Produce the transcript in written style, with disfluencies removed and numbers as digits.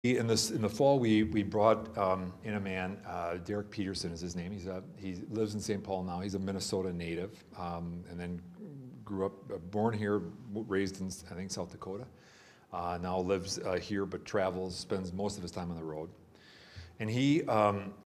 In the fall, we brought in a man, Derek Peterson is his name. He lives in St. Paul now. He's a Minnesota native, and then grew up, born here, raised in, I think, South Dakota. Now lives here, but travels, spends most of his time on the road. And he